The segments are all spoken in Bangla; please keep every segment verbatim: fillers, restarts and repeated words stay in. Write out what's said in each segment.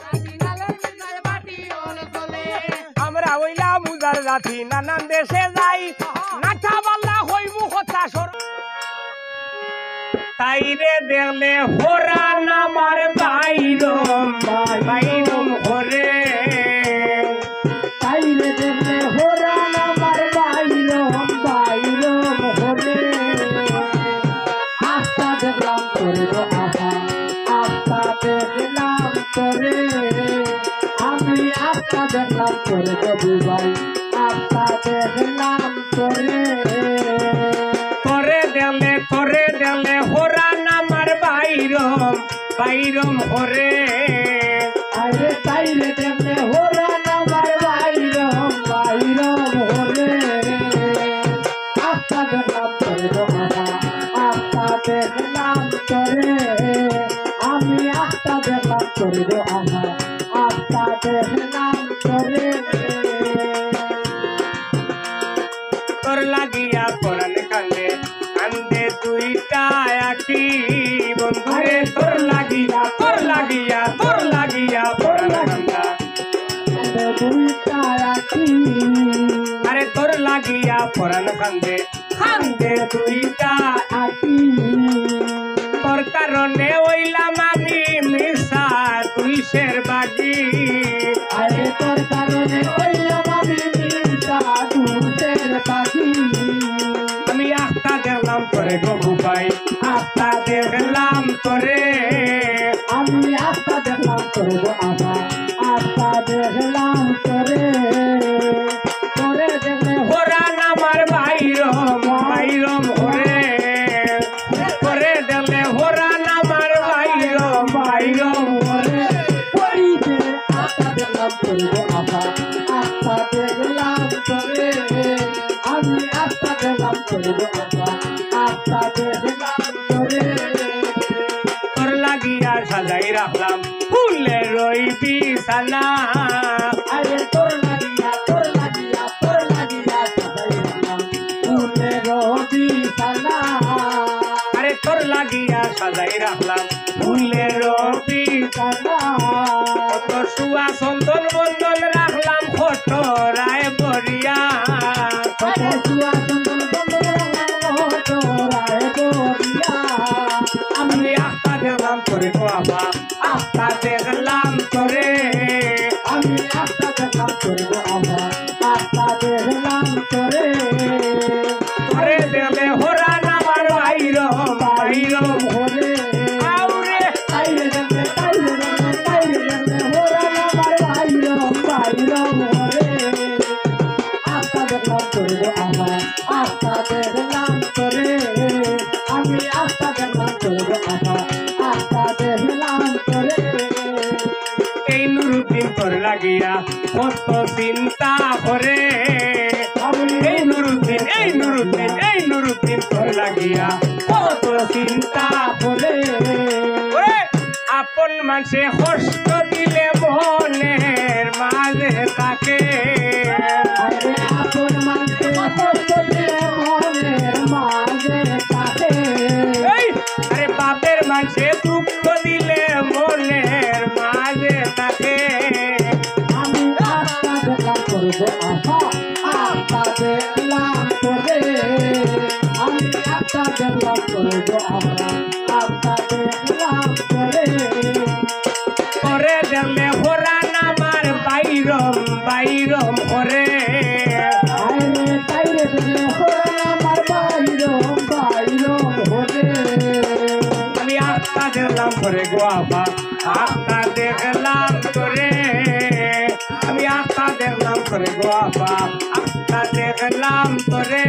আমরা হইলা মুজার জাতি নানান দেশে যাই নাচা বাল্লা হইব কথা সর তাইরে দেখলে হোরান আমার বাইরম বাইরম হরে তাইরে দেখলে হোরান আমার বাইরম বাইরম হরে আস্তা দেখলাম তোরে গো আহা আস্তা দেখলাম তোরে আমি আস্তা দেখলাম তোরে গো বুবাই আস্তা দেখলাম তোরে তোরে দেখলে তোরে দেখলে হোরান আমার বাইরম বাইরম হরে আরে তাইরে দেখলে হোরান আমার বাইরম বাইরম হরে আস্তা দেখলাম তোরে গো আহা আস্তা দেখলাম তোরে আমি আস্তা দেখলাম তোরে গো আহা আস্তা দেখলাম তোরে তোর লাগিয়া পরান কান্দে কান্দে দুইটা আখি বন্ধুরে তোর লাগিয়া তোর লাগিয়া তোর লাগিয়া পরান কান্দা দুইটা আখি আরে তোর লাগিয়া পরান কান্দে কান্দে দুইটা আখি তোর কারণে হইলাম আমি মিশা তুলসের বাগি আরে তোর কারণে হইলাম আমি মিশা তুলসের বাগি আমি আস্তা দেখলাম তোরে গবু ভাই আস্তা দেখলাম তোরে আমি আস্তা দেখলাম তোরে গো আহা আস্তা দেখলাম তোরে তোরে দেখলে হোরান আমার বাইরম বাইরম হরে তোরে দেখলে হোরান আমার বাইরম বাইরম হরে পরিতে আস্তা দেখলাম তোরে গো আহা আস্তা দেখলাম তোরে আমি আস্তা দেখলাম তোরে গো আহা আস্তা দেখলাম তোরে তোর লাগিয়া সাজাই রাখলাম ফুলের রই বিছানা আরে তোর লাগিয়া তোর লাগিয়া তোর লাগিয়া সাজাই রাখলাম ফুলে রবি সানা আরে তোর লাগিয়া সাজাই রাখলাম ফুলের রবি সানা কত সুয়া চন্দন বন্দন রাখলাম খটরায় বরিয়া কত সুয়া চন্দন বন্দন রাখলাম তোরায় বরিয়া আমি আস্তা দেখলাম তোরে বাবা আস্তা দেখলাম তোরে আমি আস্তা দেখলাম তোরে গো আহা আস্তা দেখলাম তোরে তোরে দেখলে হোরান আমার বাইরম বাইরম হরে আউরে তাইরে দেখলে তাইরে দেখলে তাইরে দেখলে হোরান আমার বাইরম বাইরম হরে আস্তা দেখলাম তোরে গো আহা আস্তা দেখলাম তোরে আমি আস্তা দেখলাম তোরে গো আহা আস্তা দেখলাম তোরে এই নুরুদ্দিন তোর লাগিয়া কত চিন্তা করে এই নুরুদ্দিন এই নুরুদ্দিন এই নুরুদ্দিন তোর লাগিয়া কত চিন্তা করে ওরে আপন মানুষে কষ্ট দিলে মনের মাঝে থাকে আরে আপন মানতে কষ্ট দিলে মনের মাঝে থাকে এই আরে বাপের মানুষে দুঃখ দিলে মনের মাঝে থাকে আমি আস্তা দেখলাম তোরে গো আহা আস্তা দেখলাম তোরে আমি আস্তা দেখলাম তোরে গো আহা আস্তা দেখলাম তোরে করে দেখলে হোরান আমার বাইরম বাইরম করে আরে তাইরে দেখলে হোরান আমার বাইরম বাইরম হরে আমি আস্তা দেখলাম করে গোয়াবা আস্তা দেখলাম করে আমি আস্তা দেখলাম করে গোয়াবা আস্তা দেখলাম করে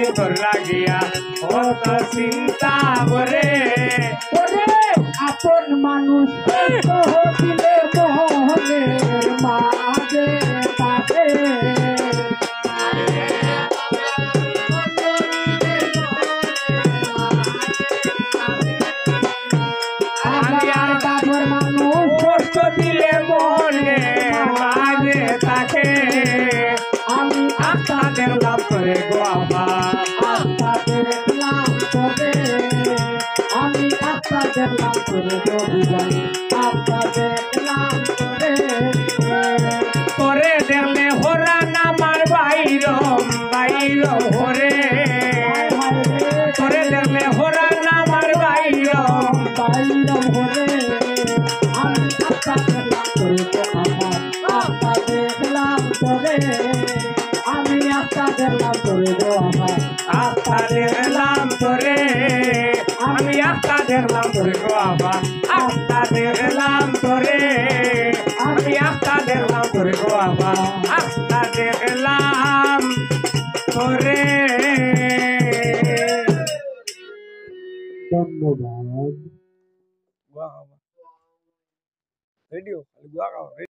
লাগিয়া কত চিন্তা করে ওরে আপন মানুষ দিলে মোহনের মাঝে তাকে আমি আর কাঠের মানুষ কষ্ট দিলে মনে মাঝে তাকে আমি আত্মা দেখলাম করে গো আমার আত্মা দেখলাম তোরে আমি আত্মা দেখলাম তোরে রবিবাই আত্মা দেখলাম তোরে করে দেখলে হোরা নামার বাইরম বাইরম হরে করে দেখলে হোরা নামার বাইরম বাইরম হরে আমি আত্মা দেখলাম তোরে তো আমার আত্মা দেখলাম তোরে আমি আত্মা দেখলাম তোরে গো আমার আত্মা দেখলাম তোরে আমি আত্মা দেখলাম তোরে গো আমার আত্মা দেখলাম তোরে আমি আত্মা দেখলাম তোরে গো আমার আত্মা দেখলাম তোরে ধন্যবাদ রেডিও